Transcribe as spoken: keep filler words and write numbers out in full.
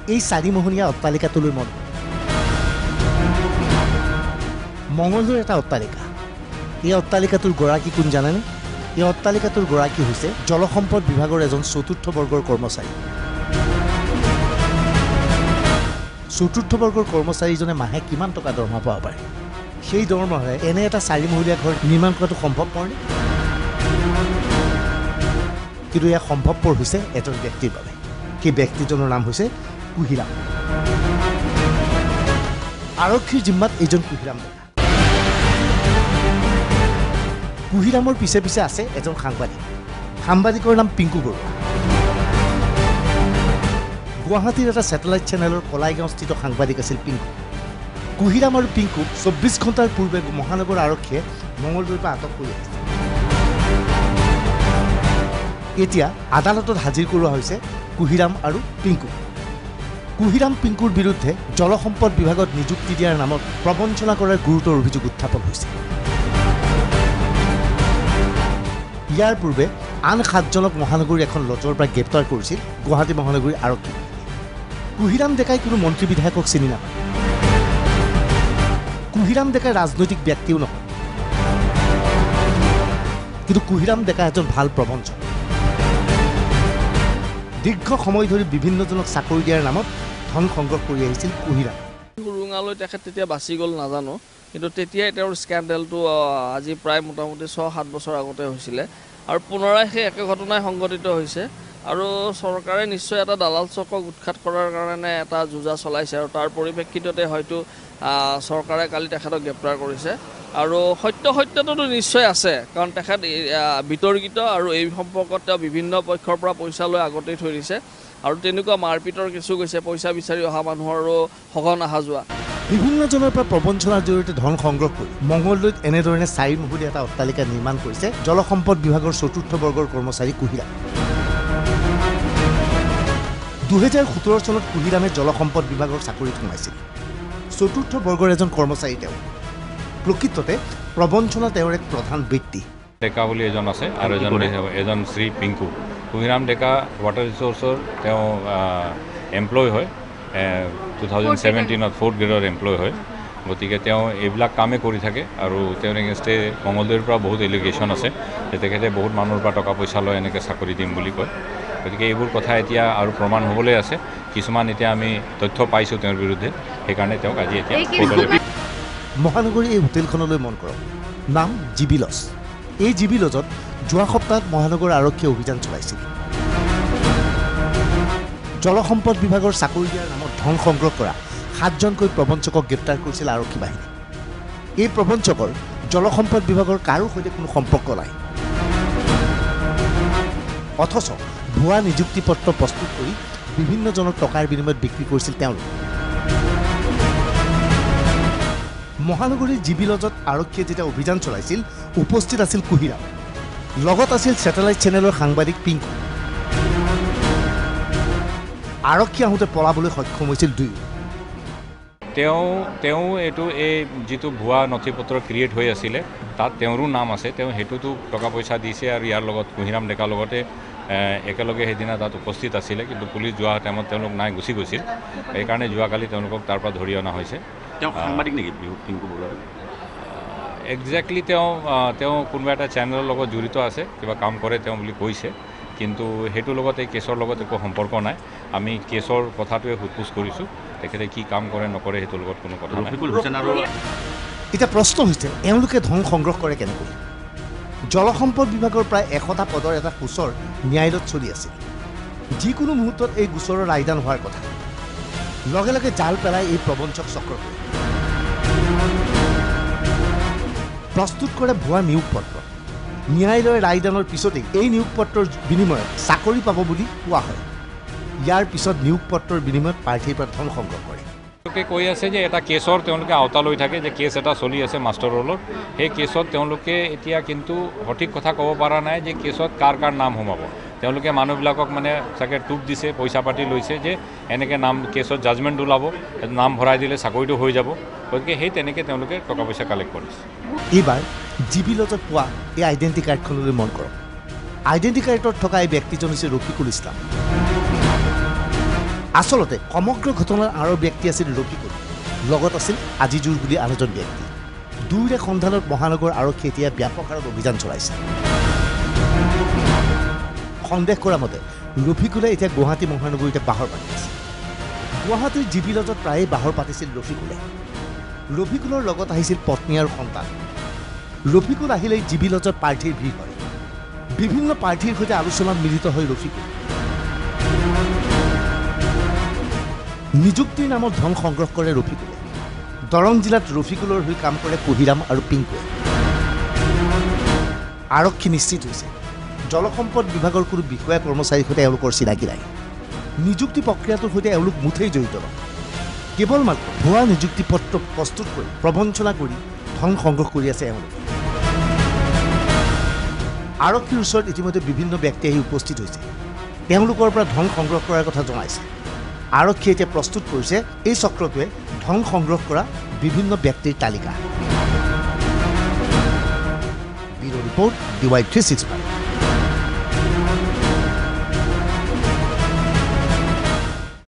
এই চাৰিমহলীয়া অট্টালিকাটোলৈ মন মঙলদৈৰ এটা অট্টালিকা এই অট্টালিকাটোৰ গৰাকী কোন জানেনে এই অট্টালিকাটোৰ গৰাকী হৈছে জলসম্পদ বিভাগৰ এজন চতুৰ্থ বৰ্গৰ কৰ্মচাৰী চতুৰ্থ বৰ্গৰ কৰ্মচাৰীজনে মাহে কিমান টকা দৰমহা পাব পাৰে সেই দৰমহাৰে এনে এটা চাৰিমহলীয়া ঘৰ নিৰ্মাণ কৰাটো সম্ভৱপৰ নে কিন্তু এয়া সম্ভৱপৰ হৈছে এজন ব্যক্তিৰ বাবে সেই ব্যক্তিজনৰ নাম হৈছে কুহিৰাম আৰক্ষীৰ জিম্মাত এইজন কুহিৰাম কুহিৰামৰ পিছে পিছে আছে এজন সাংবাদিক সাংবাদিকৰ নাম পিংকু বৰুৱা গুৱাহাটীৰ এটা ছেটেলাইট চেনেলৰ কলাইগাঁওস্থিত সাংবাদিক আছিল পিংকু কুহিৰাম আৰু পিংকু চৌব্বিছ ঘণ্টাৰ পূৰ্বে মহানগৰ আৰক্ষীয়ে মঙলদৈৰ পৰা আটক কৰি আহিছে এতিয়া আদালতত হাজিৰ কৰোৱা হৈছে কুহিৰাম আৰু পিংকু কুহিৰাম পিংকুৰ বিৰুদ্ধে জলসম্পদ বিভাগত নিযুক্তি দিয়াৰ নামত প্ৰবঞ্চনা কৰাৰ গুৰুতৰ অভিযোগ উত্থাপন হৈছে ইয়াৰ পূৰ্বে আন সাতজনক মহানগৰীৰ এখন লজৰ পৰা গ্ৰেপ্তাৰ কৰিছিল গুৱাহাটী মহানগৰীৰ আৰক্ষী কুহিৰাম ডেকাই কোনো মন্ত্ৰী বিধায়কক চিনি নাপায় কুহিৰাম ডেকাই ৰাজনৈতিক ব্যক্তিও নহয় কিন্তু কুহিৰাম ডেকা এজন ভাল প্ৰবঞ্চক দীৰ্ঘ সময় ধৰি বিভিন্নজনক চাকৰি দিয়াৰ নামত ধন সংগ্ৰহ কৰি আহিছিল কুহিৰাম গুৰুঙালৈ তেখেত তেতিয়া বাচি গ'ল নাজানো কিন্তু তেতিয়াই তেওঁৰ স্কেণ্ডেলটো আজি প্ৰায় মোটামুটি ছয় সাত বছৰ আগতে হৈছিলে আৰু পুনৰাই সেই একে ঘটনাই সংঘটিত হৈছে আৰু চৰকাৰে নিশ্চয় এটা দালাল চক্ৰক উৎখাত কৰাৰ কাৰণে এটা যুঁজা চলাইছে আৰু তাৰ পৰিপ্ৰেক্ষিততে হয়তো চৰকাৰে কালি তেখেতক গ্ৰেপ্তাৰ কৰিছে আৰু সত্য সত্যটোতো নিশ্চয় আছে কাৰণ তেখেত বিতৰ্কিত আৰু এই সম্পৰ্কত তেওঁ বিভিন্ন পক্ষৰ পৰা পইচা লৈ আগতেই থৈ দিছে আৰু তেনেকুৱা মাৰপিটৰ কিছু গৈছে পইচা বিচাৰি অহা মানুহৰো সঘন অহা যোৱা বিভিন্নজনৰ পৰা প্ৰবঞ্চনাৰ জৰিয়তে ধন সংগ্ৰহ কৰি মঙলদৈত এনেধৰণে চাৰিমহলীয়া এটা অট্টালিকা নিৰ্মাণ কৰিছে জলসম্পদ বিভাগৰ চতুৰ্থ বৰ্গৰ কৰ্মচাৰী কুহিৰাম দুহেজাৰ সোতৰ চনত কুহিৰামে জলসম্পদ বিভাগৰ চাকৰিত সোমাইছিল চতুৰ্থ বৰ্গৰ এজন কৰ্মচাৰী তেওঁ প্ৰকৃততে প্ৰবঞ্চনা তেওঁৰ এক প্ৰধান বৃত্তি ডেকা বুলি এজন আছে আৰু এজন এজন শ্ৰী পিংকু কুহিৰাম ডেকা ৱাটাৰ ৰিচোৰ্চৰ তেওঁ এমপ্লয় হয় টু থাউজেণ্ড ছেভেণ্টিনত ফ'ৰ্থ গ্ৰেডৰ এমপ্লয় হয় গতিকে তেওঁ এইবিলাক কামেই কৰি থাকে আৰু তেওঁৰ এগেইনষ্টে মঙলদৈৰ পৰা বহুত এলিগেশ্যন আছে যে তেখেতে বহুত মানুহৰ পৰা টকা পইচা লৈ এনেকৈ চাকৰি দিম বুলি কয় গতিকে এইবোৰ কথা এতিয়া আৰু প্ৰমাণ হ'বলৈ আছে কিছুমান এতিয়া আমি তথ্য পাইছোঁ তেওঁৰ বিৰুদ্ধে সেইকাৰণে তেওঁক আজি এতিয়া মহানগৰীৰ এই হোটেলখনলৈ মন কৰক নাম জি বি লজ এই জি বি লজত যোৱা সপ্তাহত মহানগৰ আৰক্ষীয়ে অভিযান চলাইছিল জলসম্পদ বিভাগৰ চাকৰি দিয়াৰ নামত ধন সংগ্ৰহ কৰা সাতজনকৈ প্ৰবঞ্চকক গ্ৰেপ্তাৰ কৰিছিল আৰক্ষী বাহিনী এই প্ৰবঞ্চকৰ জলসম্পদ বিভাগৰ কাৰো সৈতে কোনো সম্পৰ্ক নাই অথচ ভুৱা নিযুক্তি পত্ৰ প্ৰস্তুত কৰি বিভিন্নজনক টকাৰ বিনিময়ত বিক্ৰী কৰিছিল তেওঁলোক মহানগৰীৰ জি বি লজত আৰক্ষীয়ে যেতিয়া অভিযান চলাইছিল উপস্থিত আছিল কুহিৰাম লগত আছিল ছেটেলাইট চেনেলৰ সাংবাদিক পিংকু আৰক্ষী আহোঁতে পলাবলৈ সক্ষম হৈছিল দুয়ো তেওঁ তেওঁ এইটো এই যিটো ভুৱা নথি পত্ৰ ক্ৰিয়েট হৈ আছিলে তাত তেওঁৰো নাম আছে তেওঁ সেইটোতো টকা পইচা দিছে আৰু ইয়াৰ লগত কুহিৰাম ডেকাৰ লগতে একেলগে সেইদিনা তাত উপস্থিত আছিলে কিন্তু পুলিচ যোৱা টাইমত তেওঁলোক নাই গুচি গৈছিল সেইকাৰণে যোৱাকালি তেওঁলোকক তাৰ পৰা ধৰি অনা হৈছে তেওঁ সাংবাদিক নেকি পিংকু বৰুৱা একজেক্টলি তেওঁ তেওঁ কোনোবা এটা চেনেলৰ লগত জড়িত আছে কিবা কাম কৰে তেওঁ বুলি কৈছে কিন্তু সেইটোৰ লগত এই কেছৰ লগত একো সম্পৰ্ক নাই আমি কেছৰ কথাটোৱে সোধপোছ কৰিছোঁ তেখেতে কি কাম কৰে নকৰে সেইটোৰ লগত কোনো কথা নাই এতিয়া প্ৰশ্ন হৈছে এওঁলোকে ধন সংগ্ৰহ কৰে কেনেকৈ জলসম্পদ বিভাগৰ প্ৰায় এশটা পদৰ এটা গোচৰ ন্যায়ালয়ত চলি আছিল যিকোনো মুহূৰ্তত এই গোচৰৰ ৰায়দান হোৱাৰ কথা লগে লগে জাল পেলাই এই প্ৰবঞ্চক চক্ৰটোৱে প্ৰস্তুত কৰে ভুৱা নিয়োগ পত্ৰ ন্যায়ালয়ৰ ৰায়দানৰ পিছতেই এই নিয়োগ পত্ৰৰ বিনিময়ত চাকৰি পাব বুলি কোৱা হয় ইয়াৰ পিছত নিয়োগ পত্ৰৰ বিনিময়ত প্ৰাৰ্থীৰ পৰা ধন সংগ্ৰহ কৰে তেওঁলোকে কৈ আছে যে এটা কেছৰ তেওঁলোকে আওতা লৈ থাকে যে কেছ এটা চলি আছে মাষ্টাৰ ৰোলৰ সেই কেছত তেওঁলোকে এতিয়া কিন্তু সঠিক কথা ক'ব পৰা নাই যে কেছত কাৰ কাৰ নাম সোমাব তেওঁলোকে মানুহবিলাকক মানে চাগে টুপ দিছে পইচা পাতি লৈছে যে এনেকৈ নাম কেছত জাজমেণ্ট ওলাব নাম ভৰাই দিলে চাকৰিটো হৈ যাব গতিকে সেই তেনেকৈ তেওঁলোকে টকা পইচা কালেক্ট কৰিছে এইবাৰ জি বি লজত পোৱা এই আইডেণ্টি কাৰ্ডখনলৈ মন কৰক আইডেণ্টি কাৰ্ডত থকা এই ব্যক্তিজন হৈছে ৰফিকুল ইছলাম আচলতে সমগ্ৰ ঘটনাৰ আঁৰৰ ব্যক্তি আছিল ৰফিকুল, লগত আছিল আজিজুৰ বুলি আন এজন ব্যক্তি। দুয়োৰে সন্ধানত মহানগৰ আৰক্ষীয়ে এতিয়া ব্যাপক হাৰত অভিযান চলাইছে। সন্দেহ কৰা মতে ৰফিকুলে এতিয়া গুৱাহাটী মহানগৰীতে বাহৰ পাতি আছে। গুৱাহাটীৰ জি বি লজত প্ৰায়ে বাহৰ পাতিছিল ৰফিকুলে। ৰফিকুলৰ লগত আহিছিল পত্নী আৰু সন্তান। ৰফিকুল আহিলেই জি বি লজত প্ৰাৰ্থীৰ ভিৰ হয়। বিভিন্ন প্ৰাৰ্থীৰ সৈতে আলোচনাত মিলিত হয় ৰফিকুল। নিযুক্তিৰ নামত ধন সংগ্ৰহ কৰে ৰফিকুলে। দৰং জিলাত ৰফিকুলৰ হৈ কাম কৰে কুহিৰাম আৰু পিংকুৱে। আৰক্ষী নিশ্চিত হৈছে জলসম্পদ বিভাগৰ কোনো বিষয়া কৰ্মচাৰীৰ সৈতে এওঁলোকৰ চিনাকি নাই। নিযুক্তি প্ৰক্ৰিয়াটোৰ সৈতে এওঁলোক মুঠেই জড়িত নহয়। কেৱল মাত্ৰ ভুৱা নিযুক্তি পত্ৰ প্ৰস্তুত কৰি প্ৰবঞ্চনা কৰি ধন সংগ্ৰহ কৰি আছে এওঁলোকে। আৰক্ষীৰ ওচৰত ইতিমধ্যে বিভিন্ন ব্যক্তি আহি উপস্থিত হৈছে। তেওঁলোকৰ পৰা ধন সংগ্ৰহ কৰাৰ কথা জনাইছে। আৰক্ষীয়ে এতিয়া প্ৰস্তুত কৰিছে এই চক্ৰটোৱে ধন সংগ্ৰহ কৰা বিভিন্ন ব্যক্তিৰ তালিকা। Bureau report D Y three six five.